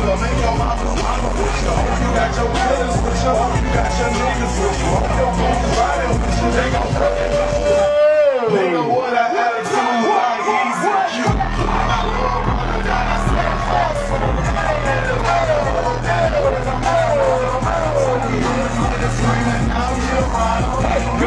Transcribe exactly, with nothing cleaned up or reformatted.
Well, make your mama mama with you. Hope you got your killers with you. Hope you got your niggas with you. Hope your goons riding with you. They gon' fuck it with you. Nigga, what an attitude, like easy cute. My little brother died, I said fast food. I ain't in the matter, but I'm better, but I'm better, but I'm better. Screaming out, you're right.